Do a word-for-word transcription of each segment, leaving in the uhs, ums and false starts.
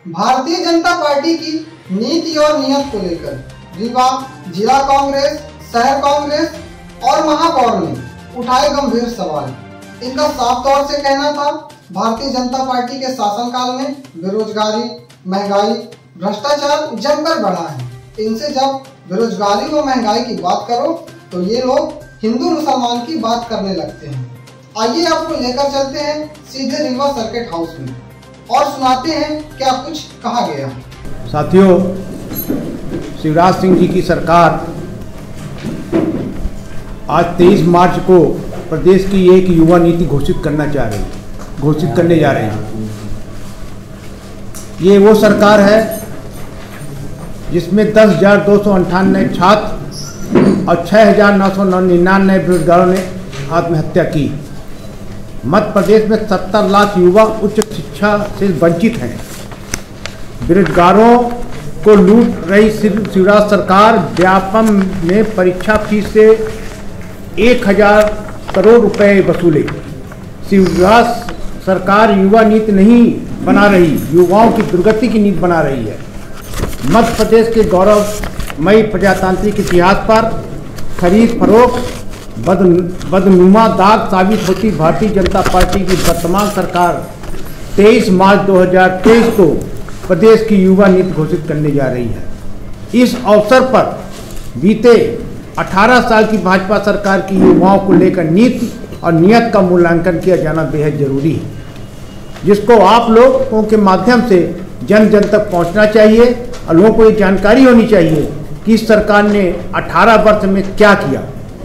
Bharatiya Janata party की नीति और नियत को लेकर रीवा जिला कांग्रेस, शहर कांग्रेस और महापौर ने उठाए गंभीर सवाल। इनका साफ तौर से कहना था, भारतीय जनता पार्टी के शासनकाल में बेरोजगारी, महंगाई, भ्रष्टाचार जमकर बढ़ा है। इनसे जब बेरोजगारी व महंगाई की बात करो तो ये लोग हिंदू मुसलमान की बात करने लगते हैं। आइए आपको लेकर चलते हैं सीधे रीवा सर्किट हाउस में और सुनाते हैं क्या कुछ कहा गया। साथियों, शिवराज सिंह जी की सरकार आज तेईस मार्च को प्रदेश की एक युवा नीति घोषित करना चाह रही है घोषित करने जा रहे हैं। ये वो सरकार है जिसमें दस हजार दो सौ अंठानवे छात्र और छः हजार नौ सौ निन्यानवे बेरोजगारों ने आत्महत्या की। मध्य प्रदेश में सत्तर लाख युवा उच्च शिक्षा से वंचित हैं। बेरोजगारों को लूट रही शिवराज सरकार व्यापम में परीक्षा फीस से एक हजार करोड़ रुपए वसूले। शिवराज सरकार युवा नीति नहीं बना रही, युवाओं की दुर्गति की नीति बना रही है। मध्य प्रदेश के गौरवमयी प्रजातांत्रिक इतिहास पर खरीद फरोख्त बद बदनुमा दाग साबित होती भारतीय जनता पार्टी की वर्तमान सरकार तेईस मार्च दो हज़ार तेईस को प्रदेश की युवा नीति घोषित करने जा रही है। इस अवसर पर बीते अठारह साल की भाजपा सरकार की युवाओं को लेकर नीति और नियत का मूल्यांकन किया जाना बेहद जरूरी है, जिसको आप लोगों के माध्यम से जन जन तक पहुंचना चाहिए और लोगों को ये जानकारी होनी चाहिए कि इस सरकार ने अठारह वर्ष में क्या किया।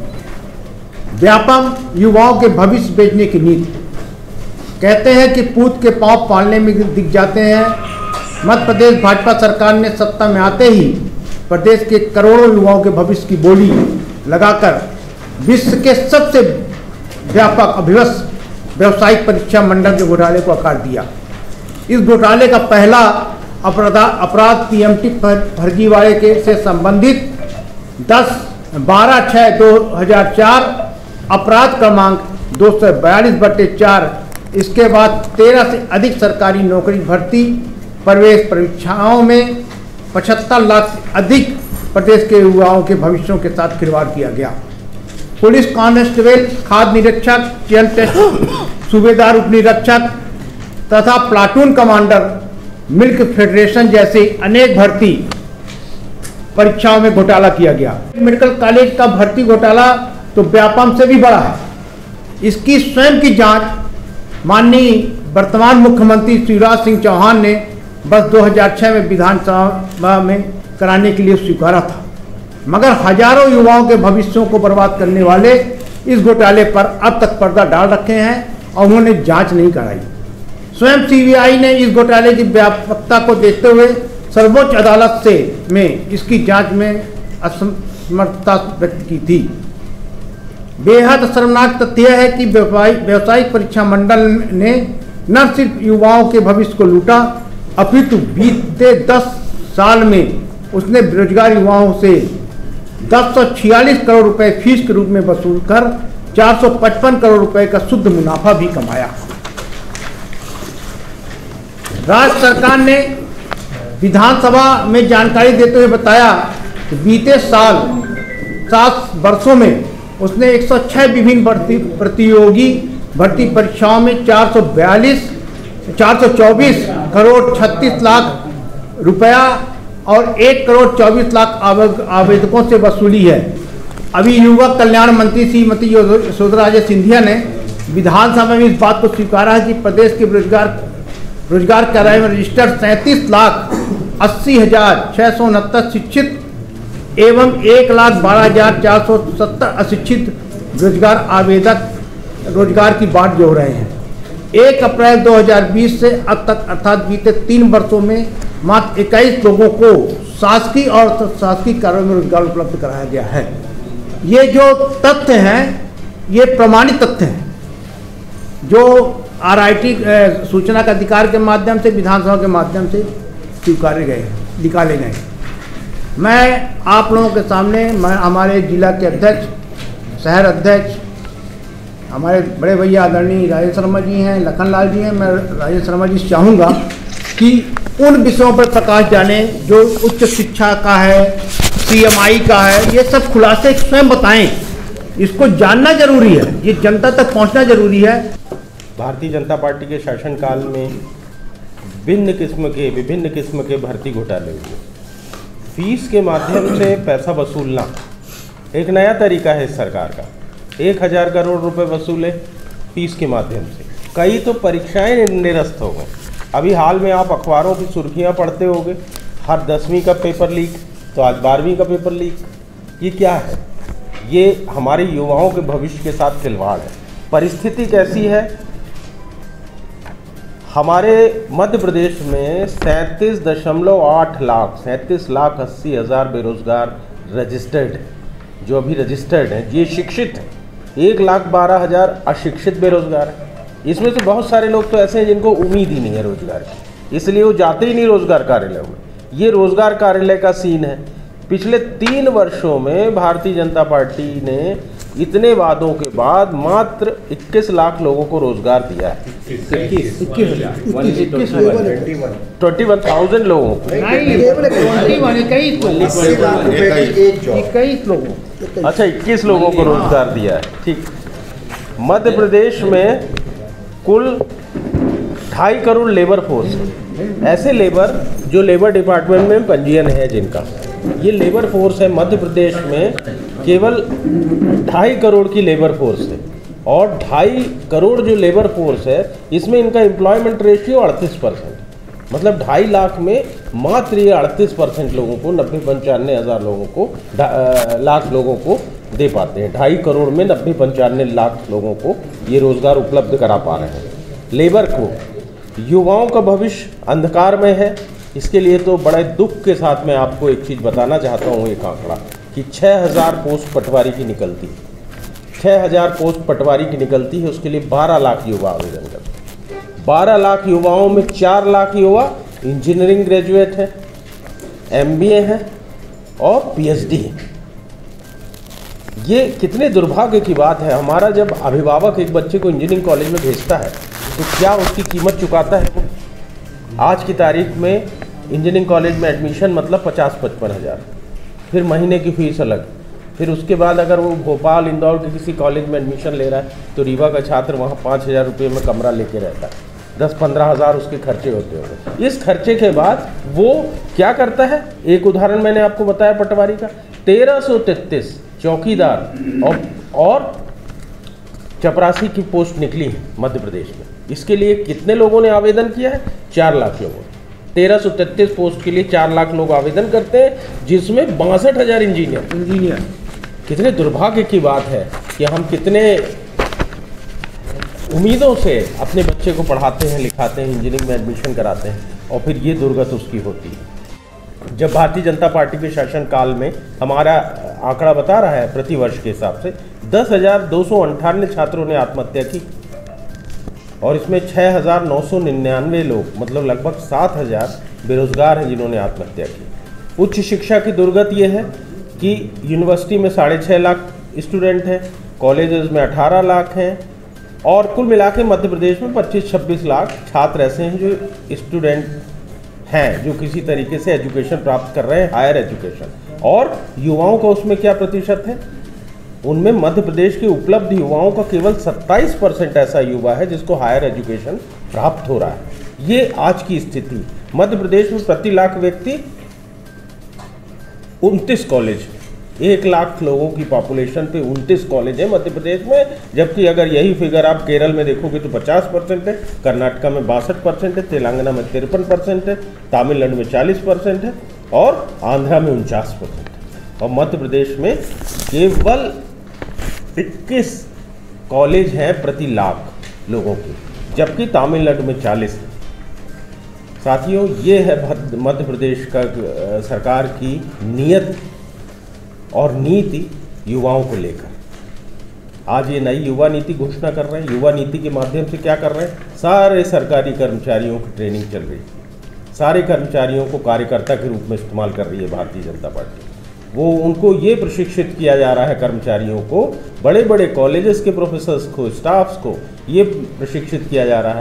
व्यापम युवाओं के भविष्य बेचने की नीति। कहते हैं कि पूत के पांव पालने में दिख जाते हैं। मध्य प्रदेश भाजपा सरकार ने सत्ता में आते ही प्रदेश के करोड़ों युवाओं के भविष्य की बोली लगाकर विश्व के सबसे व्यापक अभिवस्त व्यावसायिक परीक्षा मंडल के घोटाले को आकार दिया। इस घोटाले का पहला अपराध अपराध पीएमटी फर्जीवाड़े के से संबंधित दस बारह छः दो हजार चार अपराध क्रमांक दो सौ बयालीस बटे चार। इसके बाद तेरह से अधिक सरकारी नौकरी भर्ती प्रवेश परीक्षाओं में पचहत्तर लाख से अधिक प्रदेश के युवाओं के भविष्यों के साथ खिलवाड़ किया गया। पुलिस कांस्टेबल, खाद्य निरीक्षक, चयन टेस्ट सूबेदार उप निरीक्षक तथा प्लाटून कमांडर, मिल्क फेडरेशन जैसे अनेक भर्ती परीक्षाओं में घोटाला किया गया। मेडिकल कॉलेज का भर्ती घोटाला तो व्यापम से भी बड़ा है। इसकी स्वयं की जांच माननीय वर्तमान मुख्यमंत्री शिवराज सिंह चौहान ने बस दो हज़ार छह में विधानसभा में कराने के लिए स्वीकारा था, मगर हजारों युवाओं के भविष्यों को बर्बाद करने वाले इस घोटाले पर अब तक पर्दा डाल रखे हैं और उन्होंने जांच नहीं कराई। स्वयं सीबीआई ने इस घोटाले की व्यापकता को देखते हुए सर्वोच्च अदालत से में इसकी जांच में असमर्थता व्यक्त की थी। बेहद शर्मनाक तथ्य है कि व्यावसायिक परीक्षा मंडल ने न सिर्फ युवाओं के भविष्य को लूटा, अपितु बीते दस साल में उसने बेरोजगार युवाओं से दस सौ छियालीस करोड़ रुपए फीस के रूप में वसूल कर चार सौ पचपन करोड़ रुपए का शुद्ध मुनाफा भी कमाया। राज्य सरकार ने विधानसभा में जानकारी देते हुए बताया कि बीते साल सात वर्षों में उसने एक सौ छह विभिन्न भर्ती प्रतियोगी भर्ती परीक्षाओं में चार सौ बयालीस चार सौ चौबीस करोड़ छत्तीस लाख रुपया और एक करोड़ चौबीस लाख आवेदकों से वसूली है। अभी युवा कल्याण मंत्री श्रीमती यशोधरा राजे सिंधिया ने विधानसभा में इस बात को स्वीकारा है कि प्रदेश के रोजगार रोजगार कार्यालय में रजिस्टर्ड सैंतीस लाख अस्सी हजार छः सौ उनहत्तर शिक्षित एवं एक लाख बारह हजार चार सौ सत्तर अशिक्षित रोजगार आवेदक रोजगार की बाट जोड़ रहे हैं। एक अप्रैल दो हज़ार बीस से अब तक अर्थात बीते तीन वर्षों में मात्र इक्कीस लोगों को शासकीय और शासकीय कार्यों में रोजगार उपलब्ध कराया गया है। ये जो तथ्य हैं ये प्रमाणित तथ्य हैं जो आरआईटी सूचना का अधिकार के माध्यम से विधानसभा के माध्यम से स्वीकारे गए निकाले गए। मैं आप लोगों के सामने मैं हमारे जिला के अध्यक्ष, शहर अध्यक्ष, हमारे बड़े भैया आदरणीय राजेश शर्मा जी हैं, लखन लाल जी हैं, मैं राजेश शर्मा जी से चाहूँगा कि उन विषयों पर प्रकाश डालें जो उच्च शिक्षा का है, सीएमआई का है, ये सब खुलासे स्वयं बताएं। इसको जानना जरूरी है, ये जनता तक पहुंचना जरूरी है। भारतीय जनता पार्टी के शासनकाल में भिन्न किस्म के विभिन्न किस्म के भर्ती घोटाले हुए। फीस के माध्यम से पैसा वसूलना एक नया तरीका है इस सरकार का। एक हज़ार करोड़ रुपए वसूले फीस के माध्यम से, कई तो परीक्षाएं निरस्त हो गए। अभी हाल में आप अखबारों की सुर्खियां पढ़ते होंगे, हर दसवीं का पेपर लीक, तो आज बारहवीं का पेपर लीक। ये क्या है? ये हमारे युवाओं के भविष्य के साथ खिलवाड़ है। परिस्थिति कैसी है? हमारे मध्य प्रदेश में सैंतीस दशमलव आठ लाख सैंतीस लाख अस्सी हज़ार बेरोजगार रजिस्टर्ड हैं, जो अभी रजिस्टर्ड हैं, ये शिक्षित हैं। एक लाख बारह हज़ार अशिक्षित बेरोजगार हैं। इसमें से बहुत सारे लोग तो ऐसे हैं जिनको उम्मीद ही नहीं है रोजगार की, इसलिए वो जाते ही नहीं रोजगार कार्यालय में। ये रोजगार कार्यालय का सीन है। पिछले तीन वर्षों में भारतीय जनता पार्टी ने इतने वादों के बाद मात्र इक्कीस लाख लोगों को रोजगार दिया है। इक्कीस ट्वेंटी वन थाउजेंड लोगों को। इक्कीस लोगों अच्छा, इक्कीस लोगों को रोजगार दिया है। ठीक। मध्य प्रदेश में कुल ढाई करोड़ लेबर फोर्स है। ऐसे लेबर जो लेबर डिपार्टमेंट में पंजीयन है जिनका, ये लेबर फोर्स है मध्य प्रदेश में केवल ढाई करोड़ की लेबर फोर्स है। और ढाई करोड़ जो लेबर फोर्स है इसमें इनका एम्प्लॉयमेंट रेशियो अड़तीस परसेंट, मतलब ढाई लाख में मात्र ये अड़तीस परसेंट लोगों को, नब्बे पंचानवे हज़ार लोगों को, लाख लोगों को दे पाते हैं। ढाई करोड़ में नब्बे पंचानवे लाख लोगों को ये रोज़गार उपलब्ध करा पा रहे हैं। लेबर को, युवाओं का भविष्य अंधकार में है। इसके लिए तो बड़े दुख के साथ मैं आपको एक चीज़ बताना चाहता हूँ, एक आंकड़ा कि छः हज़ार पोस्ट पटवारी की निकलती है, छः हज़ार पोस्ट पटवारी की निकलती है, उसके लिए बारह लाख युवा आवेदन करते हैं। बारह लाख युवाओं में चार लाख युवा इंजीनियरिंग ग्रेजुएट हैं, एमबीए हैं और पीएचडी हैं। ये कितने दुर्भाग्य की बात है। हमारा जब अभिभावक एक बच्चे को इंजीनियरिंग कॉलेज में भेजता है तो क्या उसकी कीमत चुकाता है वो? आज की तारीख में इंजीनियरिंग कॉलेज में एडमिशन मतलब पचास पचपन हज़ार, फिर महीने की फीस अलग, फिर उसके बाद अगर वो भोपाल इंदौर के किसी कॉलेज में एडमिशन ले रहा है तो रीवा का छात्र वहाँ पाँच हज़ार रुपये में कमरा लेके रहता है, दस पंद्रह हज़ार उसके खर्चे होते होंगे। इस खर्चे के बाद वो क्या करता है? एक उदाहरण मैंने आपको बताया पटवारी का, तेरह सौ तैंतीस चौकीदार और, और चपरासी की पोस्ट निकली है मध्य प्रदेश में। इसके लिए कितने लोगों ने आवेदन किया है? चार लाख लोगों ने। तेरह सौ तैंतीस पोस्ट के लिए चार लाख लोग आवेदन करते हैं, जिसमें बासठ हज़ार इंजीनियर इंजीनियर कितने दुर्भाग्य की बात है कि हम कितने उम्मीदों से अपने बच्चे को पढ़ाते हैं, लिखाते हैं, इंजीनियरिंग में एडमिशन कराते हैं और फिर ये दुर्गत उसकी होती है। जब भारतीय जनता पार्टी के शासनकाल में हमारा आंकड़ा बता रहा है प्रति वर्ष के हिसाब से दस हज़ार दो सौ अंठानवे छात्रों ने आत्महत्या की और इसमें छः हज़ार नौ सौ निन्यानवे लोग, मतलब लगभग सात हज़ार बेरोजगार हैं जिन्होंने आत्महत्या की। उच्च शिक्षा की दुर्गत ये है कि यूनिवर्सिटी में साढ़े छः लाख स्टूडेंट हैं, कॉलेजेस में अठारह लाख हैं और कुल मिला के मध्य प्रदेश में पच्चीस छब्बीस लाख छात्र ऐसे हैं जो स्टूडेंट हैं जो किसी तरीके से एजुकेशन प्राप्त कर रहे हैं, हायर एजुकेशन। और युवाओं का उसमें क्या प्रतिशत है? उनमें मध्य प्रदेश के उपलब्ध युवाओं का केवल सत्ताईस परसेंट ऐसा युवा है जिसको हायर एजुकेशन प्राप्त हो रहा है। ये आज की स्थिति। मध्य प्रदेश में प्रति लाख व्यक्ति उनतीस कॉलेज, एक लाख लोगों की पॉपुलेशन पे उनतीस कॉलेज है मध्य प्रदेश में, जबकि अगर यही फिगर आप केरल में देखोगे तो पचास परसेंट है, कर्नाटका में बासठ परसेंट है, तेलंगाना में तिरपन परसेंट है, तमिलनाडु में चालीस परसेंट है और आंध्रा में उनचास परसेंट है और मध्य प्रदेश में केवल इक्कीस कॉलेज हैं प्रति लाख लोगों की, जबकि तमिलनाडु में चालीस है। साथियों, ये है मध्य प्रदेश का सरकार की नीयत और नीति युवाओं को लेकर। आज ये नई युवा नीति घोषणा कर रहे हैं। युवा नीति के माध्यम से क्या कर रहे हैं? सारे सरकारी कर्मचारियों की ट्रेनिंग चल रही है, सारे कर्मचारियों को कार्यकर्ता के रूप में इस्तेमाल कर रही है भारतीय जनता पार्टी। वो उनको ये प्रशिक्षित किया जा रहा है, कर्मचारियों को, बड़े बड़े कॉलेजेस के प्रोफेसर्स को, स्टाफ्स को ये प्रशिक्षित किया जा रहा है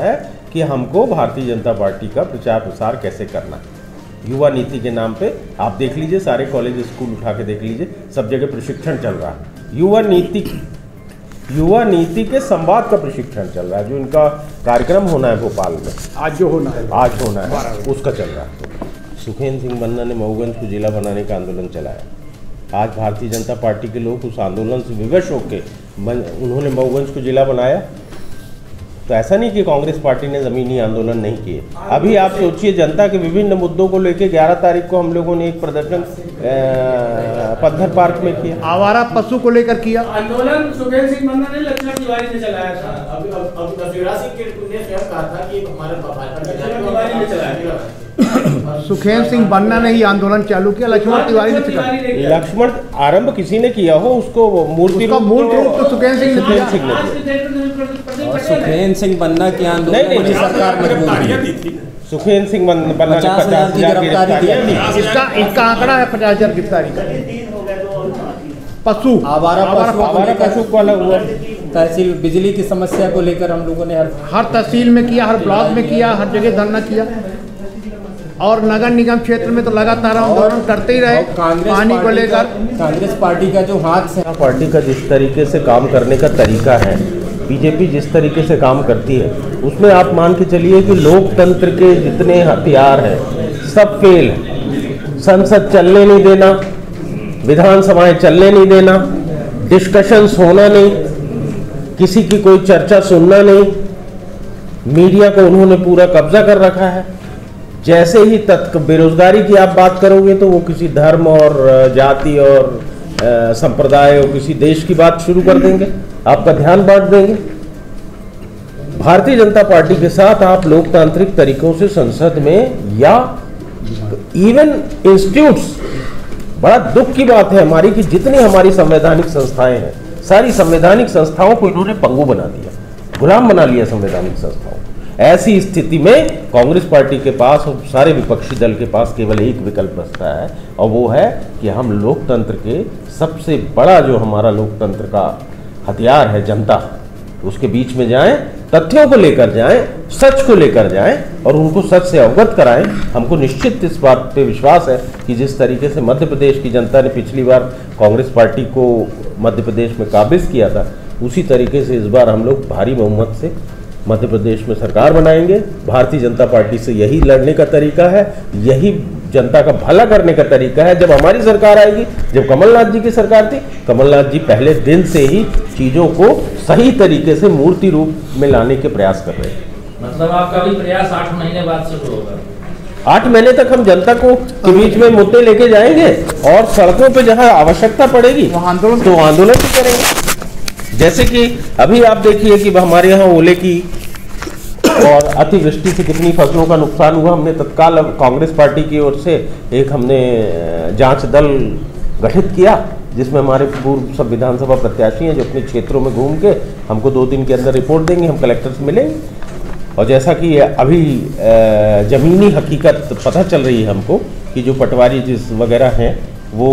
कि हमको भारतीय जनता पार्टी का प्रचार प्रसार कैसे करना है। युवा नीति के नाम पे आप देख लीजिए, सारे कॉलेज स्कूल उठा के देख लीजिए, सब जगह प्रशिक्षण चल रहा है। युवा नीति युवा नीति के संवाद का प्रशिक्षण चल रहा है, जो इनका कार्यक्रम होना है भोपाल में, आज जो होना है आज होना है, उसका चल रहा है। सुखेंद्र सिंह बन्ना ने मऊगंज को जिला बनाने का आंदोलन चलाया। आज भारतीय जनता पार्टी के लोग उस आंदोलन से विवश होकर उन्होंने मऊगंज को जिला बनाया। तो ऐसा नहीं कि कांग्रेस पार्टी ने ज़मीनी आंदोलन नहीं किए। अभी आप सोचिए, जनता के विभिन्न मुद्दों को लेकर ग्यारह तारीख को हम लोगों ने एक प्रदर्शन पत्थर पार्क में किया। आवारा पशु को लेकर किया आंदोलन सुखेंद्र सिंह बन्ना ने लक्ष्मण तिवारी ने चलाया था। अब अब अब शिवराज सिंह ने स्वयं कहा था कि हमारे भाजपा ने चलाया। सुखेंद्र सिंह बन्ना ने ही आंदोलन चालू किया, लक्ष्मण तिवारी ने चलाया। लक्ष्मण आरंभ किसी ने किया हो, उसको मूर्ति मूल रूप तो सुखेंद्र सिंह ने सिंह और सुखेंद्र सिंह बन्ना की आंदोलन में सरकार मजबूर थी। सुखेंद्र सिंह बन्ना ने पचास हजार की गिरफ्तारी दी। इसका इसका आंकड़ा है पचास हजार गिरफ्तारी का। पशु आवारा पशु आवारा पशु को अलग हुआ। तहसील बिजली की समस्या को लेकर हम लोगों ने हर हर तहसील में किया, हर ब्लॉक में किया, हर जगह धरना किया, और नगर निगम क्षेत्र में तो लगातार आंदोलन करते ही रहे पानी को लेकर। कांग्रेस पार्टी का जो हाथ से पार्टी का जिस तरीके से काम करने का तरीका है, बीजेपी जिस तरीके से काम करती है, उसमें आप मान के चलिए कि लोकतंत्र के जितने हथियार हैं सब फेल हैं। संसद चलने नहीं देना, विधानसभाएं चलने नहीं देना, डिस्कशंस होना नहीं, किसी की कोई चर्चा सुनना नहीं, मीडिया को उन्होंने पूरा कब्जा कर रखा है। जैसे ही तत्क बेरोजगारी की आप बात करोगे तो वो किसी धर्म और जाति और संप्रदाय और किसी देश की बात शुरू कर देंगे, आपका ध्यान बांट देंगे। भारतीय जनता पार्टी के साथ आप लोकतांत्रिक तरीकों से संसद में या इवन इंस्टीट्यूट्स, बड़ा दुख की बात है हमारी कि जितनी हमारी संवैधानिक संस्थाएं हैं, सारी संवैधानिक संस्थाओं को इन्होंने पंगु बना दिया, गुलाम बना लिया संवैधानिक संस्थाओं। ऐसी स्थिति में कांग्रेस पार्टी के पास और सारे विपक्षी दल के पास केवल एक विकल्प बचता है, और वो है कि हम लोकतंत्र के सबसे बड़ा जो हमारा लोकतंत्र का हथियार है जनता, उसके बीच में जाएं, तथ्यों को लेकर जाएं, सच को लेकर जाएं और उनको सच से अवगत कराएं। हमको निश्चित इस बात पे विश्वास है कि जिस तरीके से मध्य प्रदेश की जनता ने पिछली बार कांग्रेस पार्टी को मध्य प्रदेश में काबिज किया था, उसी तरीके से इस बार हम लोग भारी बहुमत से मध्य प्रदेश में सरकार बनाएंगे। भारतीय जनता पार्टी से यही लड़ने का तरीका है, यही जनता का भला करने का तरीका है। जब हमारी सरकार आएगी, जब कमलनाथ जी की सरकार थी, कमलनाथ जी पहले दिन से ही चीज़ों को सही तरीके से मूर्ति रूप में लाने के प्रयास कर रहे हैं। मतलब आपका भी प्रयास आठ महीने बाद शुरू होगा? आठ महीने तक हम जनता को के बीच में मुद्दे लेके जाएंगे और सड़कों पे जहां आवश्यकता पड़ेगी आंदोलन तो आंदोलन भी करेंगे। जैसे कि अभी आप देखिए कि हमारे यहाँ ओले की और अतिवृष्टि से कितनी फसलों का नुकसान हुआ। हमने तत्काल कांग्रेस पार्टी की ओर से एक हमने जांच दल गठित किया, जिसमें हमारे पूर्व सब विधानसभा प्रत्याशी हैं जो अपने क्षेत्रों में घूम के हमको दो दिन के अंदर रिपोर्ट देंगे। हम कलेक्टर से मिलेंगे और जैसा कि अभी ज़मीनी हकीकत पता चल रही है हमको कि जो पटवारी जिस वगैरह हैं वो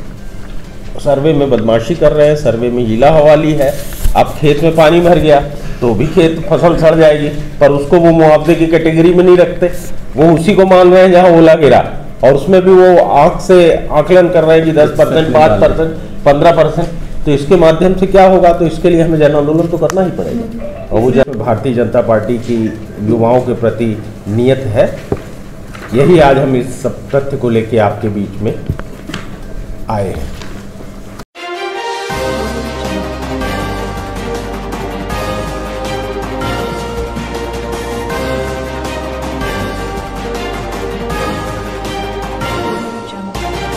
सर्वे में बदमाशी कर रहे हैं, सर्वे में हीला हवाली है। अब खेत में पानी भर गया तो भी खेत फसल सड़ जाएगी, पर उसको वो मुआवजे की कैटेगरी में नहीं रखते, वो उसी को मान रहे हैं जहाँ ओला गिरा, और उसमें भी वो आंख से आकलन कर रहे हैं कि दस परसेंट पाँच परसेंट पंद्रह परसेंट। तो इसके माध्यम से क्या होगा? तो इसके लिए हमें जन आंदोलन तो करना ही पड़ेगा। और वो जब भारतीय जनता पार्टी की युवाओं के प्रति नियत है, यही आज हम इस सब तथ्य को लेके आपके बीच में आए हैं।